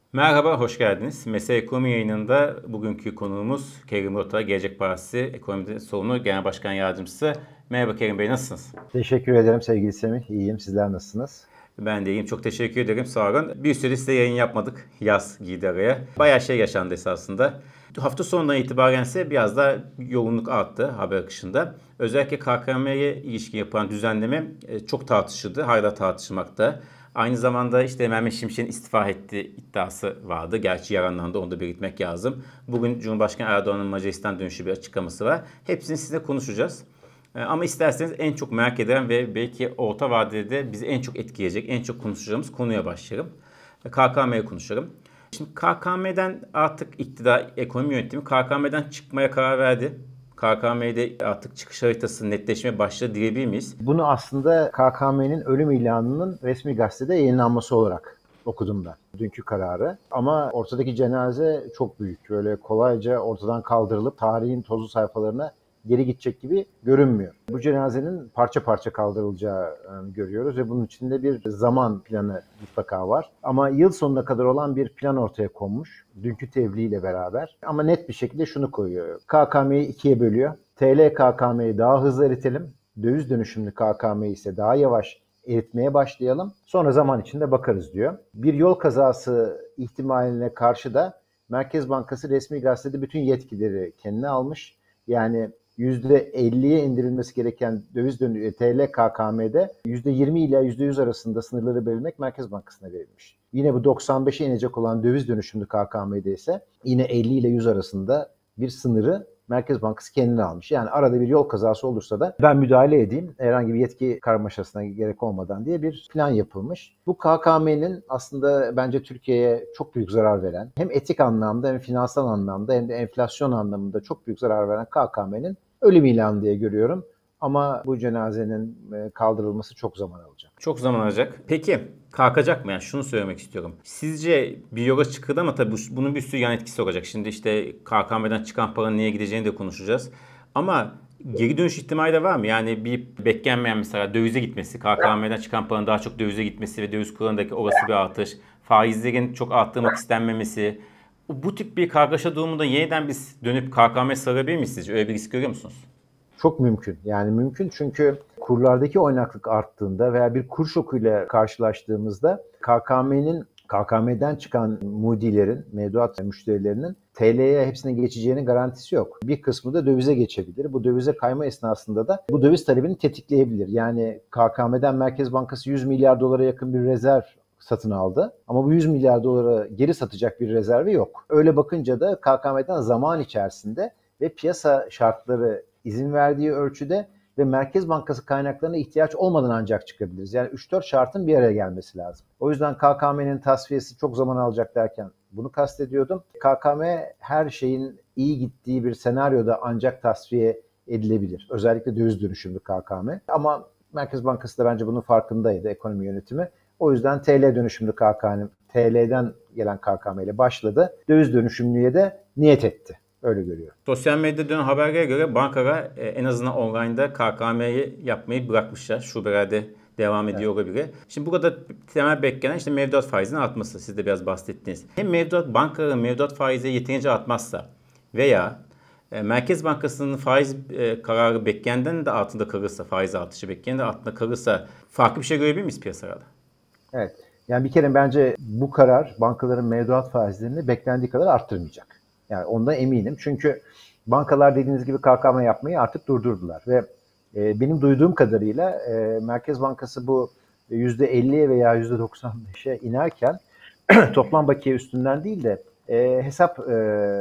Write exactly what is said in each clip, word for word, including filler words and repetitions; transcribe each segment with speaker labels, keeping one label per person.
Speaker 1: Merhaba, hoş geldiniz. Mesele Ekonomi yayınında bugünkü konuğumuz Kerim Rota, Gelecek Partisi Ekonomi Sorumlu Genel Başkan Yardımcısı. Merhaba Kerim Bey, nasılsınız?
Speaker 2: Teşekkür ederim sevgili Semih. İyiyim. Sizler nasılsınız?
Speaker 1: Ben de iyiyim, çok teşekkür ederim, sağ olun. Bir süre size yayın yapmadık, yaz girdi araya. Bayağı şey yaşandı esasında. Hafta sonundan itibaren ise biraz daha yoğunluk arttı haber akışında. Özellikle K K M'ye ilişkin yapılan düzenleme e, çok tartışıldı, hala tartışılmakta. Aynı zamanda işte Mehmet Şimşek'in istifa ettiği iddiası vardı. Gerçi yaranlandı, onu da belirtmek lazım. Bugün Cumhurbaşkanı Erdoğan'ın Macaristan dönüşü bir açıklaması var. Hepsini sizinle konuşacağız. E, Ama isterseniz en çok merak edilen ve belki orta vadede de bizi en çok etkileyecek, en çok konuşacağımız konuya başlayalım. K K M'ye konuşalım. Şimdi K K M'den artık iktidar, ekonomi yönetimi K K M'den çıkmaya karar verdi. K K M'de artık çıkış haritası netleşmeye başladı diyebilir miyiz?
Speaker 2: Bunu aslında K K M'nin ölüm ilanının resmi gazetede yayınlanması olarak okudum ben. Dünkü kararı. Ama ortadaki cenaze çok büyük. Böyle kolayca ortadan kaldırılıp tarihin tozlu sayfalarına geri gidecek gibi görünmüyor. Bu cenazenin parça parça kaldırılacağını görüyoruz ve bunun içinde bir zaman planı mutlaka var. Ama yıl sonuna kadar olan bir plan ortaya konmuş. Dünkü tebliğ beraber. Ama net bir şekilde şunu koyuyor. K K M'yi ikiye bölüyor. T L K K M'yi daha hızlı eritelim. Döviz dönüşümlü K K M'yi ise daha yavaş eritmeye başlayalım. Sonra zaman içinde bakarız diyor. Bir yol kazası ihtimaline karşı da Merkez Bankası resmi gazetede bütün yetkileri kendine almış. Yani yüzde elliye indirilmesi gereken döviz dönüşü T L K K M'de yüzde yirmi ila yüzde yüz arasında sınırları belirlemek Merkez Bankası'na verilmiş. Yine bu doksan beşe inecek olan döviz dönüşümlü K K M'de ise yine elli ile yüz arasında bir sınırı Merkez Bankası kendine almış. Yani arada bir yol kazası olursa da ben müdahale edeyim herhangi bir yetki karmaşasına gerek olmadan diye bir plan yapılmış. Bu K K M'nin aslında bence Türkiye'ye çok büyük zarar veren, hem etik anlamda hem finansal anlamda hem de enflasyon anlamında çok büyük zarar veren K K M'nin ölüm ilanı diye görüyorum. Ama bu cenazenin kaldırılması çok zaman alacak.
Speaker 1: Çok zaman alacak. Peki kalkacak mı? Yani şunu söylemek istiyorum. Sizce bir yola çıkıldı ama tabii bunun bir sürü yan etkisi olacak. Şimdi işte K K M'den çıkan paranın neye gideceğini de konuşacağız. Ama geri dönüş ihtimali de var mı? Yani bir beklenmeyen mesela dövize gitmesi, K K M'den çıkan paranın daha çok dövize gitmesi ve döviz kurundaki olası bir artış, faizlerin çok arttırmak istenmemesi. Bu tip bir kargaşa durumunda yeniden biz dönüp K K M'ye sarabilir miyiz sizce? Öyle bir risk görüyor musunuz?
Speaker 2: Çok mümkün. Yani mümkün çünkü kurlardaki oynaklık arttığında veya bir kur şokuyla karşılaştığımızda K K M'nin K K M'den çıkan mudilerin, mevduat müşterilerinin T L'ye hepsine geçeceğinin garantisi yok. Bir kısmı da dövize geçebilir. Bu dövize kayma esnasında da bu döviz talebini tetikleyebilir. Yani K K M'den Merkez Bankası yüz milyar dolara yakın bir rezerv satın aldı. Ama bu yüz milyar dolara geri satacak bir rezervi yok. Öyle bakınca da K K M'den zaman içerisinde ve piyasa şartları izin verdiği ölçüde ve Merkez Bankası kaynaklarına ihtiyaç olmadan ancak çıkabiliriz. Yani üç dört şartın bir araya gelmesi lazım. O yüzden K K M'nin tasfiyesi çok zaman alacak derken bunu kastediyordum. K K M her şeyin iyi gittiği bir senaryoda ancak tasfiye edilebilir. Özellikle döviz dönüşümlü K K M. Ama Merkez Bankası da bence bunun farkındaydı, ekonomi yönetimi. O yüzden T L dönüşümlü K K M, T L'den gelen K K M ile başladı. Döviz dönüşümlüye de niyet etti. Öyle görüyorum.
Speaker 1: Sosyal medyada dönen haberlere göre bankalar e, en azından online'da K K M'yi yapmayı bırakmışlar. Şubelerde devam ediyor
Speaker 2: Evet.
Speaker 1: olabilir. Şimdi burada temel beklenen işte mevduat faizinin artması. Siz de biraz bahsettiniz. Hem mevduat bankaların mevduat faizi yeterince artmazsa veya e, Merkez Bankası'nın faiz e, kararı beklenenden de altında kalırsa, faiz artışı beklenenden de altında kalırsa farklı bir şey görebilir miyiz piyasalarda?
Speaker 2: Evet. Yani bir kere bence bu karar bankaların mevduat faizlerini beklendiği kadar arttırmayacak. Yani ondan eminim. Çünkü bankalar dediğiniz gibi K K M yapmayı artık durdurdular ve e, benim duyduğum kadarıyla e, Merkez Bankası bu yüzde elliye veya yüzde doksan beşe inerken toplam bakiye üstünden değil de e, hesap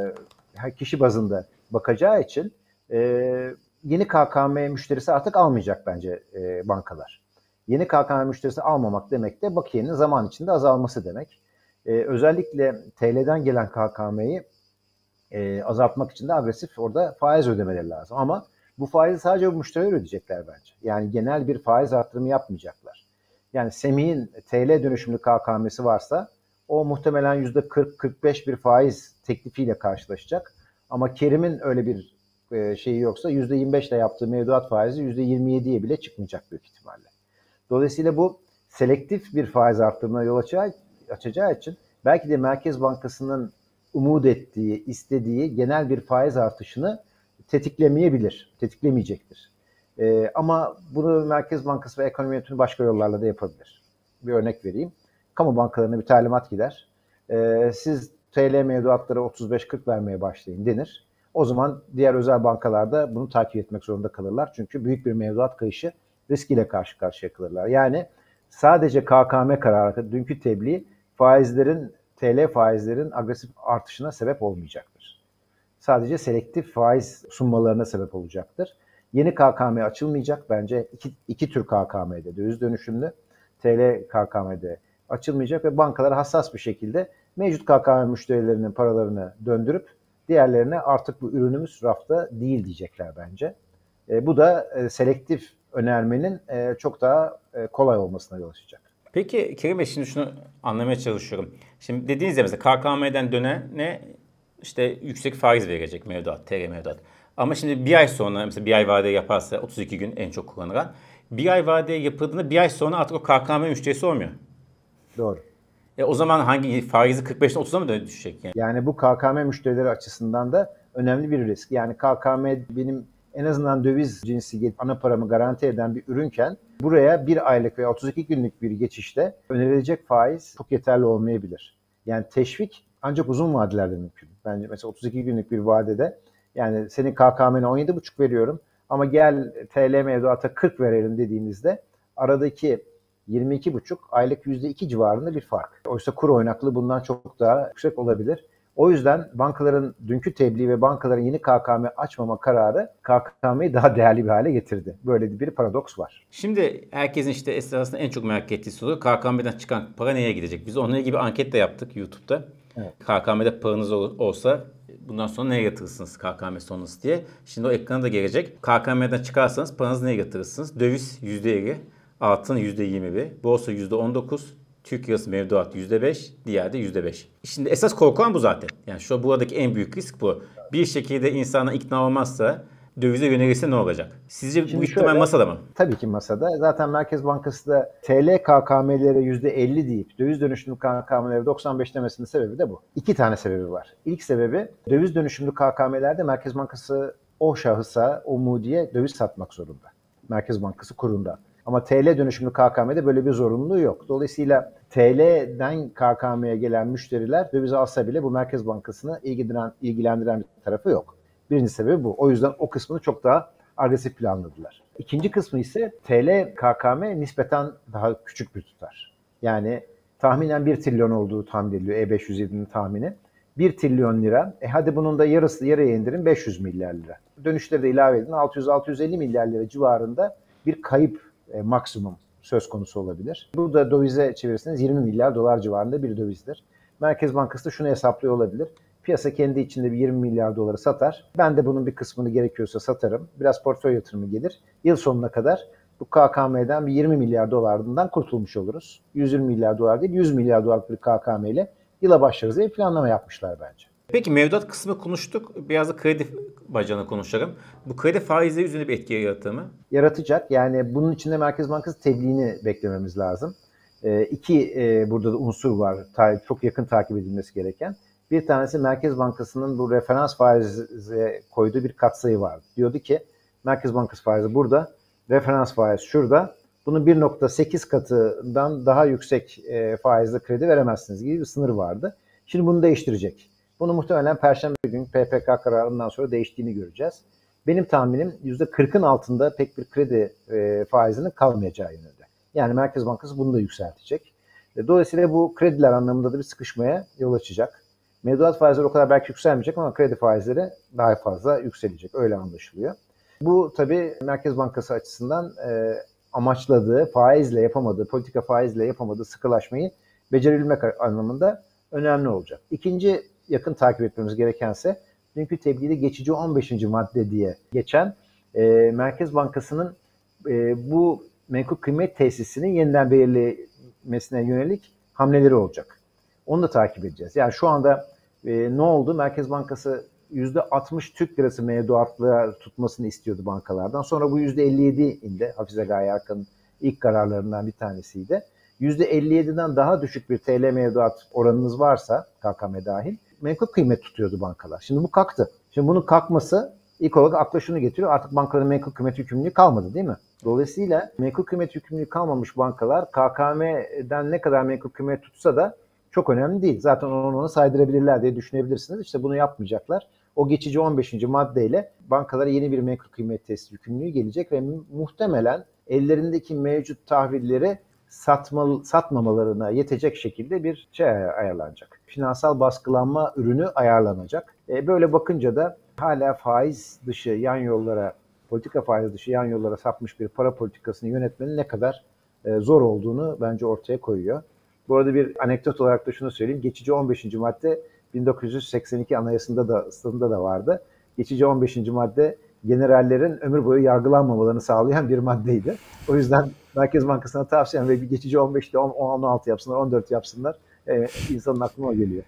Speaker 2: e, kişi bazında bakacağı için e, yeni K K M müşterisi artık almayacak bence e, bankalar. Yeni K K M müşterisi almamak demek de bakiyenin zaman içinde azalması demek. E, özellikle T L'den gelen K K M'yi e, azaltmak için de agresif orada faiz ödemeleri lazım. Ama bu faizi sadece bu müşteriler ödeyecekler bence. Yani genel bir faiz artırımı yapmayacaklar. Yani Semih'in T L dönüşümlü K K M'si varsa o muhtemelen yüzde kırk kırk beş bir faiz teklifiyle karşılaşacak. Ama Kerim'in öyle bir e, şeyi yoksa yüzde yirmi beş ile yaptığı mevduat faizi yüzde yirmi yediye bile çıkmayacak büyük ihtimalle. Dolayısıyla bu selektif bir faiz arttırımına yol açacağı, açacağı için belki de Merkez Bankası'nın umut ettiği, istediği genel bir faiz artışını tetiklemeyebilir, tetiklemeyecektir. Ee, ama bunu Merkez Bankası ve ekonomi yönetimi başka yollarla da yapabilir. Bir örnek vereyim. Kamu bankalarına bir talimat gider. Ee, siz T L mevduatları otuz beş kırk vermeye başlayın denir. O zaman diğer özel bankalarda bunu takip etmek zorunda kalırlar. Çünkü büyük bir mevduat kayışı riskiyle karşı karşıya kalırlar. Yani sadece K K M kararı, dünkü tebliğ faizlerin, T L faizlerin agresif artışına sebep olmayacaktır. Sadece selektif faiz sunmalarına sebep olacaktır. Yeni K K M açılmayacak. Bence iki, iki tür K K M'de, döviz dönüşümlü T L K K M'de açılmayacak ve bankalar hassas bir şekilde mevcut K K M müşterilerinin paralarını döndürüp diğerlerine artık bu ürünümüz rafta değil diyecekler bence. E, bu da e, selektif önermenin e, çok daha e, kolay olmasına yol açacak.
Speaker 1: Peki Kerim Bey, şimdi şunu anlamaya çalışıyorum. Şimdi dediğiniz ya, mesela K K M'den dönene işte yüksek faiz verecek mevduat, T L mevduat. Ama şimdi bir ay sonra, mesela bir ay vadeli yaparsa otuz iki gün en çok kullanılan. Bir ay vadeli yapıldığında bir ay sonra artık o K K M müşterisi olmuyor.
Speaker 2: Doğru.
Speaker 1: E o zaman hangi faizi kırk beşten otuza mı düşecek yani?
Speaker 2: Yani bu K K M müşterileri açısından da önemli bir risk. Yani K K M benim en azından döviz cinsi ana paramı garanti eden bir ürünken buraya bir aylık veya otuz iki günlük bir geçişte önerilecek faiz çok yeterli olmayabilir. Yani teşvik ancak uzun vadelerde mümkün. Bence mesela otuz iki günlük bir vadede, yani senin K K M'ne on yedi buçuk veriyorum ama gel T L mevduata kırk verelim dediğinizde aradaki yirmi iki buçuk aylık yüzde iki civarında bir fark. Oysa kur oynaklığı bundan çok daha yüksek olabilir. O yüzden bankaların dünkü tebliğ ve bankaların yeni K K M açmama kararı K K M'yi daha değerli bir hale getirdi. Böyle bir paradoks var.
Speaker 1: Şimdi herkesin işte esasında en çok merak ettiği soru, K K M'den çıkan para neye gidecek? Biz onunla ilgili bir anket de yaptık YouTube'da. Evet. K K M'de paranız olsa bundan sonra neye yatırırsınız K K M sonrası diye. Şimdi o ekrana da gelecek. K K M'den çıkarsanız paranızı neye yatırırsınız? Döviz yüzde elli, altın yüzde yirmi bir, borsa yüzde on dokuz, Türk lirası mevduat yüzde beş, diğer de yüzde beş. Şimdi esas korkulan bu zaten. Yani şu buradaki en büyük risk bu. Bir şekilde insana ikna olmazsa, dövize yönelirse ne olacak? Sizce
Speaker 2: Şimdi
Speaker 1: bu ihtimal
Speaker 2: şöyle,
Speaker 1: masada mı?
Speaker 2: Tabii ki masada. Zaten Merkez Bankası da T L K K M'lere yüzde elli deyip döviz dönüşümlü K K M'lere doksan beş demesinin sebebi de bu. İki tane sebebi var. İlk sebebi, döviz dönüşümlü K K M'lerde Merkez Bankası o şahısa, o mudiye döviz satmak zorunda. Merkez Bankası kurunda. Ama T L dönüşümlü K K M'de böyle bir zorunluluğu yok. Dolayısıyla T L'den K K M'ye gelen müşteriler dövizi alsa bile bu Merkez Bankası'nı ilgilendiren, ilgilendiren bir tarafı yok. Birinci sebebi bu. O yüzden o kısmını çok daha agresif planladılar. İkinci kısmı ise T L K K M nispeten daha küçük bir tutar. Yani tahminen bir trilyon olduğu tahmin ediliyor E beş yüz yedi'nin tahmini. bir trilyon lira. E hadi bunun da yarısı yarıya indirin beş yüz milyar lira. Dönüşleri de ilave edin altı yüz altı yüz elli milyar lira civarında bir kayıp e, maksimum söz konusu olabilir. Bu da dövize çevirirseniz yirmi milyar dolar civarında bir dövizdir. Merkez Bankası da şunu hesaplıyor olabilir. Piyasa kendi içinde bir yirmi milyar doları satar. Ben de bunun bir kısmını gerekiyorsa satarım. Biraz portföy yatırımı gelir. Yıl sonuna kadar bu K K M'den bir yirmi milyar dolardan kurtulmuş oluruz. yüz yirmi milyar dolar değil, yüz milyar dolarlık bir K K M ile yıla başlarız diye planlama yapmışlar bence.
Speaker 1: Peki mevduat kısmı konuştuk. Biraz da kredi bacağını konuşalım. Bu kredi faizleri üzerinde bir etki yaratır mı?
Speaker 2: Yaratacak. Yani bunun içinde Merkez Bankası tebliğini beklememiz lazım. E, iki e, burada da unsur var. Ta, çok yakın takip edilmesi gereken. Bir tanesi Merkez Bankası'nın bu referans faize koyduğu bir katsayı vardı. Diyordu ki Merkez Bankası faizi burada, referans faiz şurada. Bunun bir nokta sekiz katından daha yüksek e, faizle kredi veremezsiniz gibi bir sınır vardı. Şimdi bunu değiştirecek. Bunu muhtemelen Perşembe günü P P K kararından sonra değiştiğini göreceğiz. Benim tahminim yüzde kırkın altında pek bir kredi e, faizinin kalmayacağı yönünde. Yani Merkez Bankası bunu da yükseltecek. E, dolayısıyla bu krediler anlamında da bir sıkışmaya yol açacak. Mevduat faizleri o kadar belki yükselmeyecek ama kredi faizleri daha fazla yükselecek. Öyle anlaşılıyor. Bu tabii Merkez Bankası açısından e, amaçladığı, faizle yapamadığı, politika faizle yapamadığı sıkılaşmayı becerebilmek anlamında önemli olacak. İkinci yakın takip etmemiz gerekense dünkü tebliğde geçici on beşinci madde diye geçen e, Merkez Bankası'nın e, bu menkul kıymet tesisinin yeniden belirlemesine yönelik hamleleri olacak. Onu da takip edeceğiz. Yani şu anda e, ne oldu? Merkez Bankası yüzde altmış Türk lirası mevduatlığa tutmasını istiyordu bankalardan. Sonra bu yüzde elli yedi indi. Hafize Gaye Erkan'ın ilk kararlarından bir tanesiydi. yüzde elli yediden daha düşük bir T L mevduat oranınız varsa K K M dahil menkul kıymet tutuyordu bankalar. Şimdi bu kalktı. Şimdi bunun kalkması ilk olarak akla şunu getiriyor. Artık bankaların menkul kıymet yükümlülüğü kalmadı değil mi? Dolayısıyla menkul kıymet yükümlülüğü kalmamış bankalar K K M'den ne kadar menkul kıymet tutsa da çok önemli değil. Zaten onu ona saydırabilirler diye düşünebilirsiniz. İşte bunu yapmayacaklar. O geçici on beşinci maddeyle bankalara yeni bir menkul kıymet testi yükümlülüğü gelecek ve muhtemelen ellerindeki mevcut tahvilleri satma, satmamalarına yetecek şekilde bir şey ayarlanacak. Finansal baskılanma ürünü ayarlanacak. E, böyle bakınca da hala faiz dışı yan yollara, politika faiz dışı yan yollara sapmış bir para politikasını yönetmenin ne kadar e, zor olduğunu bence ortaya koyuyor. Bu arada bir anekdot olarak da şunu söyleyeyim. Geçici on beşinci madde bin dokuz yüz seksen iki Anayasası'nda da, ıslahında da vardı. Geçici on beşinci madde generallerin ömür boyu yargılanmamalarını sağlayan bir maddeydi. O yüzden Merkez Bankası'na tavsiyem ve bir geçici on beşte on on altı yapsınlar, on dört yapsınlar. Ee, insanın aklına o geliyor.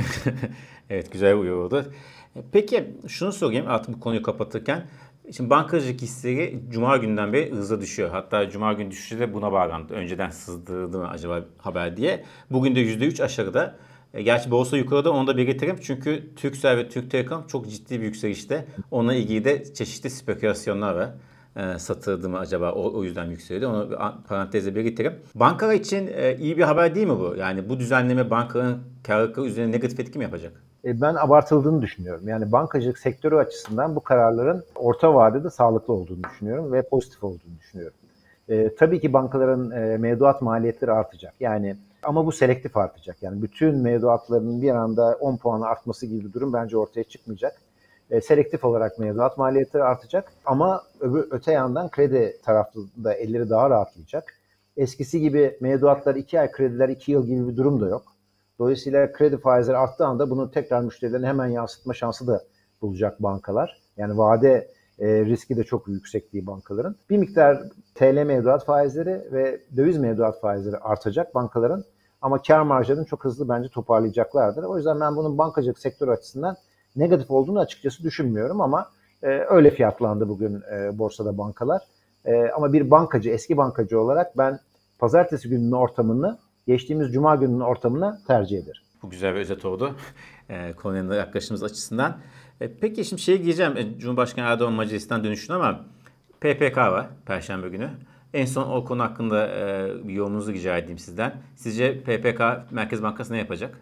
Speaker 1: Evet, güzel uyarıldı. Peki şunu sorayım artık bu konuyu kapatırken. Şimdi bankacılık hisleri Cuma günden beri hızla düşüyor. Hatta Cuma günü düşüşü de buna bağlandı. Önceden sızdırdı mı acaba haber diye. Bugün de yüzde üç aşağıda. Gerçi borsa yukarıda, onu da belirtelim. Çünkü Turkcell ve Türk Telekom çok ciddi bir yükselişte. Onunla ilgili de çeşitli spekülasyonlar var. E, satıldı mı acaba, o, o yüzden yükseldi. Onu bir parantezle belirtelim. Bankalar için e, iyi bir haber değil mi bu? Yani bu düzenleme bankaların karlılıkları üzerine negatif etki mi yapacak?
Speaker 2: Ben abartıldığını düşünüyorum. Yani bankacılık sektörü açısından bu kararların orta vadede sağlıklı olduğunu düşünüyorum ve pozitif olduğunu düşünüyorum. E, tabii ki bankaların e, mevduat maliyetleri artacak. Yani ama bu selektif artacak. Yani bütün mevduatlarının bir anda on puan artması gibi bir durum bence ortaya çıkmayacak. E, selektif olarak mevduat maliyetleri artacak ama öbür, öte yandan kredi tarafında elleri daha rahatlayacak. Eskisi gibi mevduatlar iki ay, krediler iki yıl gibi bir durum da yok. Dolayısıyla kredi faizleri arttığı anda bunu tekrar müşterilerine hemen yansıtma şansı da bulacak bankalar. Yani vade e, riski de çok yüksek değil bankaların. Bir miktar T L mevduat faizleri ve döviz mevduat faizleri artacak bankaların. Ama kar marjlarını çok hızlı bence toparlayacaklardır. O yüzden ben bunun bankacılık sektörü açısından negatif olduğunu açıkçası düşünmüyorum ama e, öyle fiyatlandı bugün e, borsada bankalar. E, ama bir bankacı, eski bankacı olarak ben pazartesi gününün ortamını geçtiğimiz cuma gününün ortamına tercih ederim.
Speaker 1: Bu güzel bir özet oldu. E, konuya yaklaşımımız açısından. E, peki şimdi şeye gireceğim. E, Cumhurbaşkanı Erdoğan Macaristan dönüşüne ama P P K var Perşembe günü. En son o konu hakkında e, bir yorumunuzu rica edeyim sizden. Sizce P P K Merkez Bankası ne yapacak?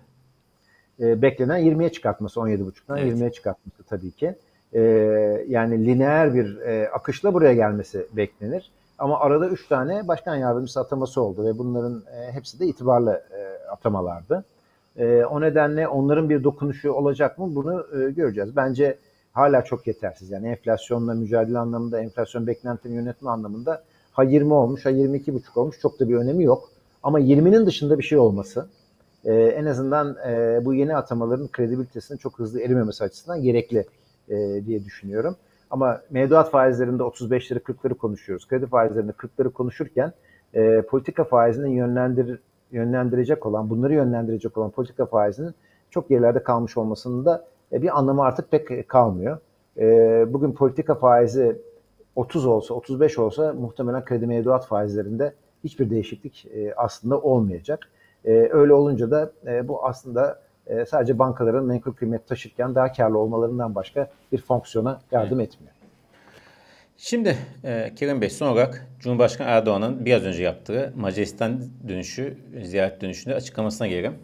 Speaker 2: E, beklenen yirmiye çıkartması, on yedi buçuktan evet. yirmiye çıkartması tabii ki. E, yani lineer bir e, akışla buraya gelmesi beklenir. Ama arada üç tane başkan yardımcısı ataması oldu ve bunların e, hepsi de itibarlı e, atamalardı. E, o nedenle onların bir dokunuşu olacak mı bunu e, göreceğiz. Bence hala çok yetersiz. Yani enflasyonla mücadele anlamında, enflasyon beklentilerini yönetme anlamında ha yirmi olmuş, ha yirmi iki buçuk olmuş, çok da bir önemi yok. Ama yirminin dışında bir şey olması e, en azından e, bu yeni atamaların kredibilitesinin çok hızlı erimemesi açısından gerekli e, diye düşünüyorum. Ama mevduat faizlerinde otuz beşleri kırkları konuşuyoruz. Kredi faizlerinde kırkları konuşurken e, politika faizini yönlendir, yönlendirecek olan, bunları yönlendirecek olan politika faizinin çok yerlerde kalmış olmasının da e, bir anlamı artık pek kalmıyor. E, bugün politika faizi otuz olsa, otuz beş olsa muhtemelen kredi mevduat faizlerinde hiçbir değişiklik e, aslında olmayacak. E, öyle olunca da e, bu aslında e, sadece bankaların menkul kıymet taşırken daha karlı olmalarından başka bir fonksiyona yardım evet. etmiyor.
Speaker 1: Şimdi e, Kerim Bey, son olarak Cumhurbaşkanı Erdoğan'ın biraz önce yaptığı Macaristan dönüşü, ziyaret dönüşünde açıklamasına gelelim.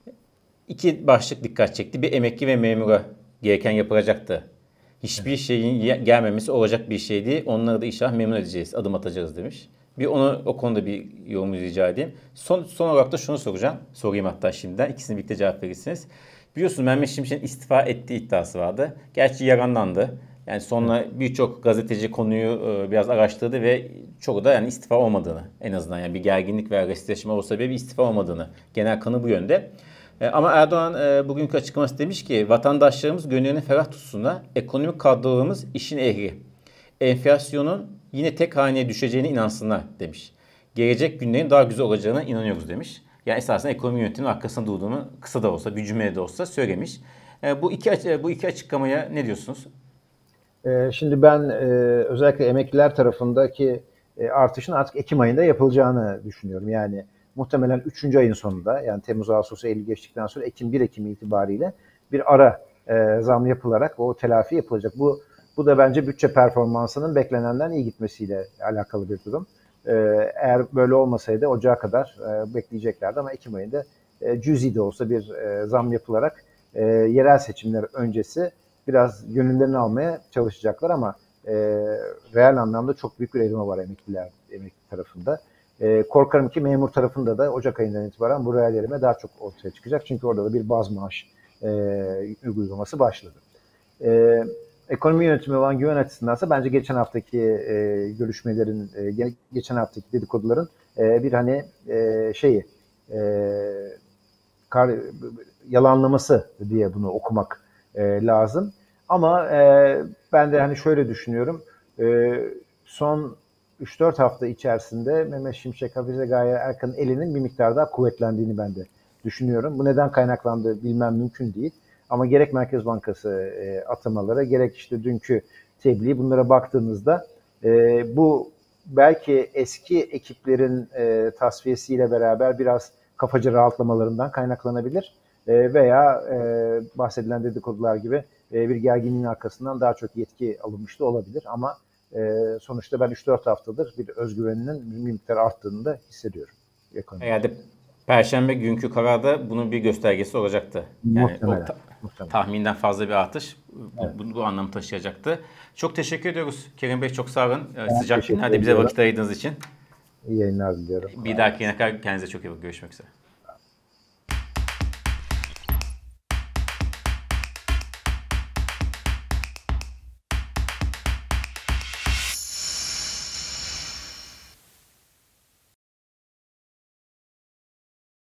Speaker 1: İki başlık dikkat çekti. Bir, emekli ve memura gereken yapılacaktı. Hiçbir evet. şeyin gelmemesi olacak bir şey değil. Onları da inşallah memnun edeceğiz, adım atacağız demiş. Bir onu o konuda bir yorumu rica edeyim. Son, son olarak da şunu soracağım. Sorayım hatta şimdiden. İkisini birlikte cevap verirsiniz. Biliyorsunuz Mehmet Şimşek'in istifa ettiği iddiası vardı. Gerçi yaranlandı. Yani sonra birçok gazeteci konuyu biraz araştırdı ve çoğu da yani istifa olmadığını, en azından yani bir gerginlik veya restleşme olsa bile bir istifa olmadığını, genel kanı bu yönde. Ama Erdoğan bugünkü açıklaması demiş ki vatandaşlarımız gönüllerini ferah tutsunlar, ekonomik kadrolarımız işin ehli. Enflasyonun yine tek haneye düşeceğine inansınlar demiş. Gelecek günlerin daha güzel olacağına inanıyoruz demiş. Yani esasen ekonomi yönetiminin arkasında durduğunu kısa da olsa, bir cümlede de olsa söylemiş. Bu iki bu iki açıklamaya ne diyorsunuz?
Speaker 2: Şimdi ben özellikle emekliler tarafındaki artışın artık Ekim ayında yapılacağını düşünüyorum. Yani muhtemelen üçüncü ayın sonunda, yani Temmuz, Ağustos, Eylül geçtikten sonra Ekim bir Ekim itibariyle bir ara e, zam yapılarak o telafi yapılacak. Bu bu da bence bütçe performansının beklenenden iyi gitmesiyle alakalı bir durum. E, eğer böyle olmasaydı Ocağa kadar e, bekleyeceklerdi ama Ekim ayında e, cüzi de olsa bir e, zam yapılarak e, yerel seçimler öncesi biraz gönüllerini almaya çalışacaklar ama e, reel anlamda çok büyük bir erime var emekliler emekli tarafında. E, korkarım ki memur tarafında da Ocak ayından itibaren bu reel erime daha çok ortaya çıkacak. Çünkü orada da bir baz maaş e, uygulaması başladı. E, ekonomi yönetimi olan güven açısındansa bence geçen haftaki e, görüşmelerin, e, geçen haftaki dedikoduların e, bir hani e, şeyi e, kar, yalanlaması diye bunu okumak e, lazım. Ama e, ben de hani şöyle düşünüyorum. E, son üç dört hafta içerisinde Mehmet Şimşek, Hafize Gaye Erkan'ın elinin bir miktar daha kuvvetlendiğini ben de düşünüyorum. Bu neden kaynaklandığı bilmem mümkün değil. Ama gerek Merkez Bankası e, atamaları, gerek işte dünkü tebliğ, bunlara baktığınızda e, bu belki eski ekiplerin e, tasfiyesiyle beraber biraz kafaca rahatlamalarından kaynaklanabilir. E, veya e, bahsedilen dedikodular gibi e, bir gerginliğin arkasından daha çok yetki alınmış da olabilir. Ama e, sonuçta ben üç dört haftadır bir özgüveninin bir miktar arttığını da hissediyorum. Ekonomide.
Speaker 1: Herhalde Perşembe günkü kararda bunun bir göstergesi olacaktı. Yani
Speaker 2: Muhtemelen,
Speaker 1: o ta-
Speaker 2: muhtemelen.
Speaker 1: tahminden fazla bir artış bu, bu, bu anlamı taşıyacaktı. Çok teşekkür ediyoruz. Kerim Bey çok sağ olun. Ee, Sıcak
Speaker 2: teşekkür
Speaker 1: günlerde bize
Speaker 2: ediyorum.
Speaker 1: vakit ayırdığınız için.
Speaker 2: İyi yayınlar diliyorum.
Speaker 1: Bir dahaki yine kadar kendinize çok iyi bakın. Görüşmek üzere.